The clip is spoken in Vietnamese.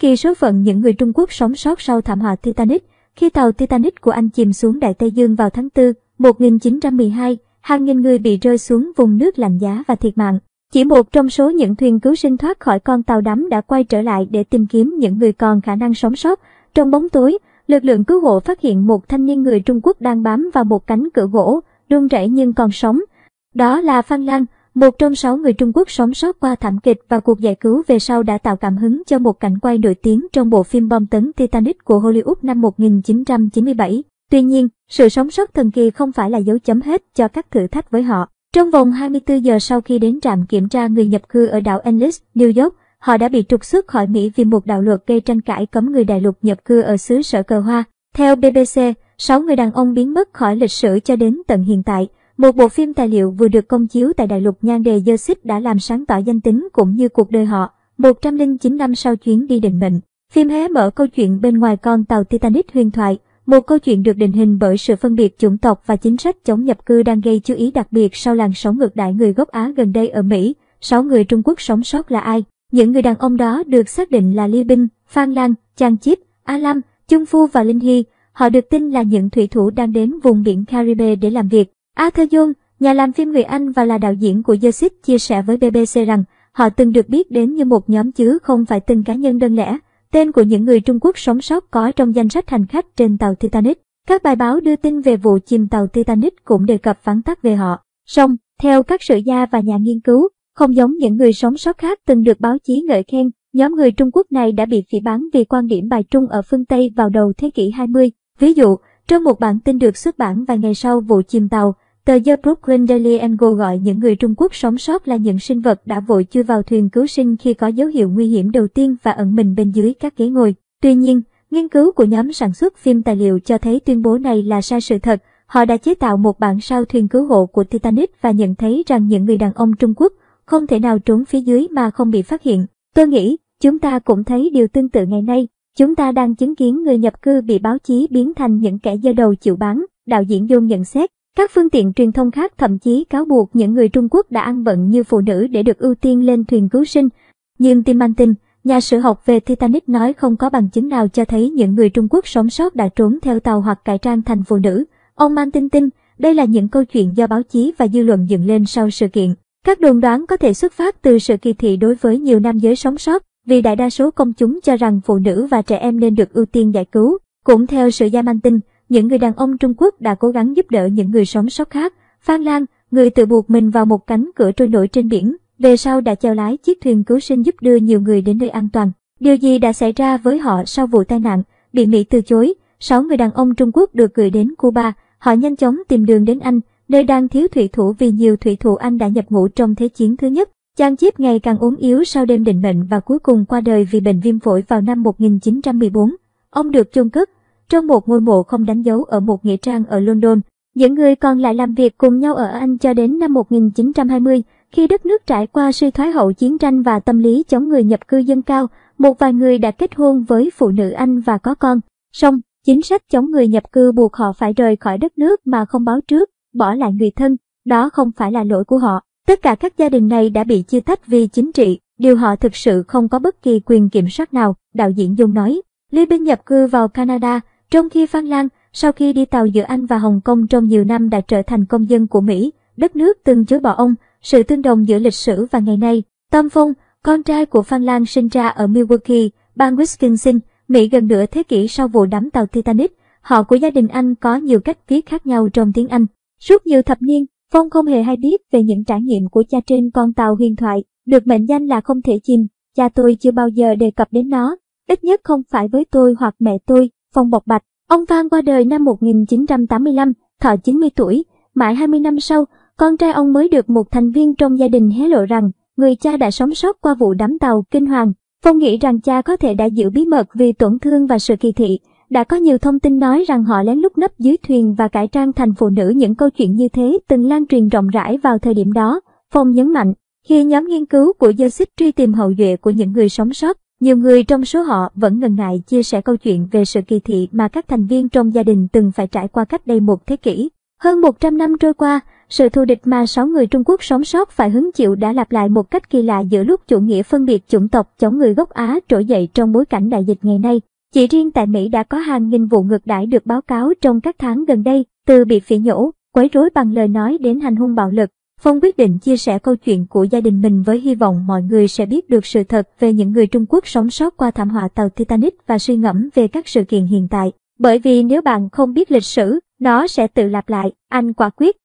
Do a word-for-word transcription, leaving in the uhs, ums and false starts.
kỳ số phận những người Trung Quốc sống sót sau thảm họa Titanic. Khi tàu Titanic của Anh chìm xuống Đại Tây Dương vào tháng tư một nghìn chín trăm mười hai, hàng nghìn người bị rơi xuống vùng nước lạnh giá và thiệt mạng. Chỉ một trong số những thuyền cứu sinh thoát khỏi con tàu đắm đã quay trở lại để tìm kiếm những người còn khả năng sống sót. Trong bóng tối, lực lượng cứu hộ phát hiện một thanh niên người Trung Quốc đang bám vào một cánh cửa gỗ, run rẩy nhưng còn sống. Đó là Phan Lan, một trong sáu người Trung Quốc sống sót qua thảm kịch, và cuộc giải cứu về sau đã tạo cảm hứng cho một cảnh quay nổi tiếng trong bộ phim bom tấn Titanic của Hollywood năm một nghìn chín trăm chín mươi bảy. Tuy nhiên, sự sống sót thần kỳ không phải là dấu chấm hết cho các thử thách với họ. Trong vòng hai mươi tư giờ sau khi đến trạm kiểm tra người nhập cư ở đảo Ellis, New York, họ đã bị trục xuất khỏi Mỹ vì một đạo luật gây tranh cãi cấm người đại lục nhập cư ở xứ sở cờ hoa. Theo B B C, sáu người đàn ông biến mất khỏi lịch sử cho đến tận hiện tại. Một bộ phim tài liệu vừa được công chiếu tại đại lục nhan đề The Xích đã làm sáng tỏ danh tính cũng như cuộc đời họ. một trăm lẻ chín năm sau chuyến đi định mệnh, phim hé mở câu chuyện bên ngoài con tàu Titanic huyền thoại, một câu chuyện được định hình bởi sự phân biệt chủng tộc và chính sách chống nhập cư đang gây chú ý đặc biệt sau làn sóng ngược đãi người gốc Á gần đây ở Mỹ. Sáu người Trung Quốc sống sót là ai? Những người đàn ông đó được xác định là Li Binh, Phan Lan, Chang Chip, A Lam, Chung Phu và Linh Hy. Họ được tin là những thủy thủ đang đến vùng biển Caribe để làm việc. Arthur Young, nhà làm phim người Anh và là đạo diễn của The Xích, chia sẻ với B B C rằng họ từng được biết đến như một nhóm chứ không phải từng cá nhân đơn lẻ. Tên của những người Trung Quốc sống sót có trong danh sách hành khách trên tàu Titanic. Các bài báo đưa tin về vụ chìm tàu Titanic cũng đề cập vắn tắt về họ. Song, theo các sử gia và nhà nghiên cứu, không giống những người sống sót khác từng được báo chí ngợi khen, nhóm người Trung Quốc này đã bị phỉ báng vì quan điểm bài trung ở phương Tây vào đầu thế kỷ hai mươi. Ví dụ, trong một bản tin được xuất bản vài ngày sau vụ chìm tàu, tờ The Brooklyn Daily Eagle gọi những người Trung Quốc sống sót là những sinh vật đã vội chui vào thuyền cứu sinh khi có dấu hiệu nguy hiểm đầu tiên và ẩn mình bên dưới các ghế ngồi. Tuy nhiên, nghiên cứu của nhóm sản xuất phim tài liệu cho thấy tuyên bố này là sai sự thật. Họ đã chế tạo một bản sao thuyền cứu hộ của Titanic và nhận thấy rằng những người đàn ông Trung Quốc không thể nào trốn phía dưới mà không bị phát hiện. Tôi nghĩ, chúng ta cũng thấy điều tương tự ngày nay. Chúng ta đang chứng kiến người nhập cư bị báo chí biến thành những kẻ giơ đầu chịu bán, đạo diễn Young nhận xét. Các phương tiện truyền thông khác thậm chí cáo buộc những người Trung Quốc đã ăn bận như phụ nữ để được ưu tiên lên thuyền cứu sinh. Nhưng Tim Martin, nhà sử học về Titanic nói không có bằng chứng nào cho thấy những người Trung Quốc sống sót đã trốn theo tàu hoặc cải trang thành phụ nữ. Ông Martin tin, đây là những câu chuyện do báo chí và dư luận dựng lên sau sự kiện. Các đồn đoán có thể xuất phát từ sự kỳ thị đối với nhiều nam giới sống sót, vì đại đa số công chúng cho rằng phụ nữ và trẻ em nên được ưu tiên giải cứu. Cũng theo sử gia Martin, những người đàn ông Trung Quốc đã cố gắng giúp đỡ những người sống sót khác. Phan Lan, người tự buộc mình vào một cánh cửa trôi nổi trên biển, về sau đã chèo lái chiếc thuyền cứu sinh giúp đưa nhiều người đến nơi an toàn. Điều gì đã xảy ra với họ sau vụ tai nạn? Bị Mỹ từ chối, sáu người đàn ông Trung Quốc được gửi đến Cuba. Họ nhanh chóng tìm đường đến Anh, nơi đang thiếu thủy thủ vì nhiều thủy thủ Anh đã nhập ngũ trong Thế chiến thứ nhất. Chang Chip ngày càng ốm yếu sau đêm định mệnh và cuối cùng qua đời vì bệnh viêm phổi vào năm một nghìn chín trăm mười bốn. Ông được chôn cất trong một ngôi mộ không đánh dấu ở một nghĩa trang ở London. Những người còn lại làm việc cùng nhau ở Anh cho đến năm một nghìn chín trăm hai mươi, khi đất nước trải qua suy thoái hậu chiến tranh và tâm lý chống người nhập cư dâng cao. Một vài người đã kết hôn với phụ nữ Anh và có con. Song, chính sách chống người nhập cư buộc họ phải rời khỏi đất nước mà không báo trước, bỏ lại người thân. Đó không phải là lỗi của họ. Tất cả các gia đình này đã bị chia tách vì chính trị, điều họ thực sự không có bất kỳ quyền kiểm soát nào, đạo diễn Dung nói. Li Binh nhập cư vào Canada, trong khi Phan Lan, sau khi đi tàu giữa Anh và Hồng Kông trong nhiều năm đã trở thành công dân của Mỹ, đất nước từng chối bỏ ông. Sự tương đồng giữa lịch sử và ngày nay. Tom Phong, con trai của Phan Lan sinh ra ở Milwaukee, bang Wisconsin, Mỹ gần nửa thế kỷ sau vụ đắm tàu Titanic. Họ của gia đình anh có nhiều cách viết khác nhau trong tiếng Anh. Suốt nhiều thập niên, Phong không hề hay biết về những trải nghiệm của cha trên con tàu huyền thoại, được mệnh danh là không thể chìm. Cha tôi chưa bao giờ đề cập đến nó, ít nhất không phải với tôi hoặc mẹ tôi, Phong bộc bạch. Ông Phan qua đời năm một nghìn chín trăm tám mươi lăm, thọ chín mươi tuổi. Mãi hai mươi năm sau, con trai ông mới được một thành viên trong gia đình hé lộ rằng người cha đã sống sót qua vụ đắm tàu kinh hoàng. Phong nghĩ rằng cha có thể đã giữ bí mật vì tổn thương và sự kỳ thị. Đã có nhiều thông tin nói rằng họ lén lút nấp dưới thuyền và cải trang thành phụ nữ. Những câu chuyện như thế từng lan truyền rộng rãi vào thời điểm đó. Phong nhấn mạnh, khi nhóm nghiên cứu của The Xích truy tìm hậu duệ của những người sống sót, nhiều người trong số họ vẫn ngần ngại chia sẻ câu chuyện về sự kỳ thị mà các thành viên trong gia đình từng phải trải qua cách đây một thế kỷ. Hơn một trăm năm trôi qua, Sự thù địch mà sáu người Trung Quốc sống sót phải hứng chịu đã lặp lại một cách kỳ lạ giữa lúc chủ nghĩa phân biệt chủng tộc chống người gốc Á trỗi dậy trong bối cảnh đại dịch ngày nay. Chỉ riêng tại Mỹ đã có hàng nghìn vụ ngược đãi được báo cáo trong các tháng gần đây, từ bị phỉ nhổ, quấy rối bằng lời nói đến hành hung bạo lực. Phong quyết định chia sẻ câu chuyện của gia đình mình với hy vọng mọi người sẽ biết được sự thật về những người Trung Quốc sống sót qua thảm họa tàu Titanic và suy ngẫm về các sự kiện hiện tại. Bởi vì nếu bạn không biết lịch sử, nó sẽ tự lặp lại, anh quả quyết.